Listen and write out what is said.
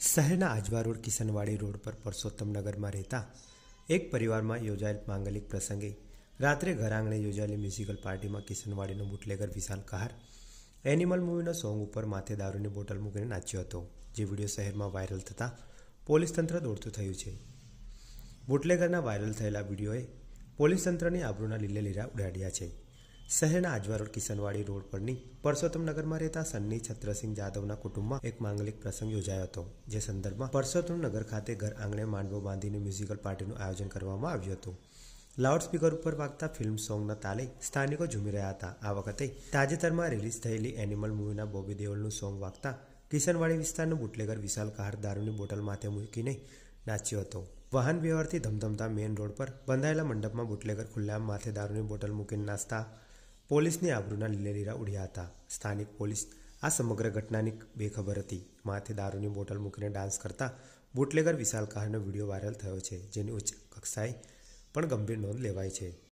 શહેરના Ajwa road Kishanwadi road પર પરસોત્તમનગરમાં રહેતા એક પરિવારમાં યોજાયેલ માંગલિક પ્રસંગે રાત્રે ઘર આંગણે યોજાયેલી મ્યુઝિકલ પાર્ટીમાં કિશનવાડીનો બુટલેગર વિશાલ કહાર એનિમલ મૂવીના સોંગ ઉપર માથે દારૂની બોટલ મૂકીને નાચ્યો હતો, જે વિડીયો શહેરમાં વાયરલ થતાં પોલીસ તંત્ર દોડતું થયું છે. બુટલેગરના વાયરલ થયેલા વિડીયોએ પોલીસ તંત્રની આબરૂના લીલે લીરા ઉડાડ્યા છે. શહેરના આજવા રોડ કિશનવાડી રોડ પરની પરસોત્તમનગરમાં રહેતા સન્ની છત્રસિંહ જાદવના કુટુંબમાં એક માંગલિક પ્રસંગ યોજાયો હતો, જે સંદર્ભમાં પરસોત્તમનગર ખાતે ઘર આંગણે માંડવો બાંધીને મ્યુઝિકલ પાર્ટીનું આયોજન કરવામાં આવ્યું હતું. લાઉડસ્પીકર ઉપર વાગતા ફિલ્મ સોંગના તાલે સ્થાનિકો ઝૂમી રહ્યા હતા. આ વખતે તાજેતરમાં રિલીઝ થયેલી એનિમલ મૂવીના બોબી દેઓલનું સોંગ વાગતા કિશનવાડી વિસ્તારનો બુટલેગર વિશાલ કહાર દારૂની બોટલ માથે મૂકીને નાચ્યો હતો. વાહન વ્યવહારથી ધમધમતા મેઇન રોડ પર બંધાયેલા મંડપમાં બુટલેગર ખુલ્લેઆમ માથે દારૂની બોટલ મૂકીને નાચતા પોલીસની આબરૂના લીલે લીરા ઉડ્યા હતા. સ્થાનિક પોલીસ આ સમગ્ર ઘટનાની બેખબર હતી. માથે દારૂની બોટલ મૂકીને ડાન્સ કરતા બુટલેગર વિશાલ કહારનો વિડીયો વાયરલ થયો છે, જેની ઉચ્ચ કક્ષાએ પણ ગંભીર નોંધ લેવાઈ છે.